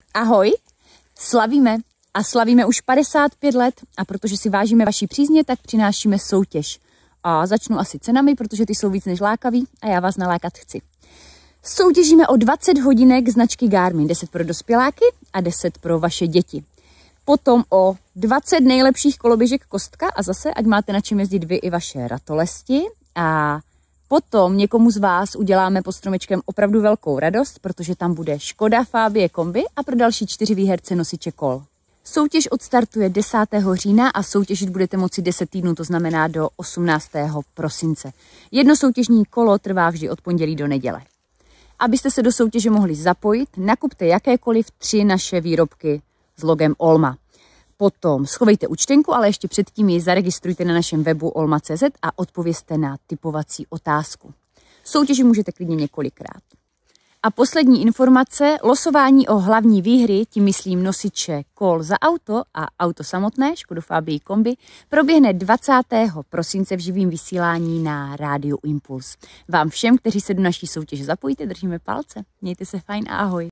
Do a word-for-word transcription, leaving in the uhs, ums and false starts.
Ahoj, slavíme a slavíme už padesát pět let a protože si vážíme vaší přízně, tak přinášíme soutěž. A začnu asi cenami, protože ty jsou víc než lákavý a já vás nalákat chci. Soutěžíme o dvacet hodinek značky Garmin, deset pro dospěláky a deset pro vaše děti. Potom o dvacet nejlepších koloběžek Kostka a zase, ať máte na čem jezdit vy i vaše ratolesti. A potom někomu z vás uděláme pod stromečkem opravdu velkou radost, protože tam bude Škoda Fabie kombi a pro další čtyři výherce nosiče kol. Soutěž odstartuje desátého října a soutěžit budete moci deset týdnů, to znamená do osmnáctého prosince. Jedno soutěžní kolo trvá vždy od pondělí do neděle. Abyste se do soutěže mohli zapojit, nakupte jakékoliv tři naše výrobky s logem Olma. Potom schovejte účtenku, ale ještě předtím ji zaregistrujte na našem webu olma tečka cé zet a odpovězte na typovací otázku. Soutěži můžete klidně několikrát. A poslední informace, losování o hlavní výhry, tím myslím nosiče kol za auto a auto samotné, Škodu Fabie kombi, proběhne dvacátého prosince v živém vysílání na Rádiu Impuls. Vám všem, kteří se do naší soutěže zapojíte, držíme palce. Mějte se fajn a ahoj.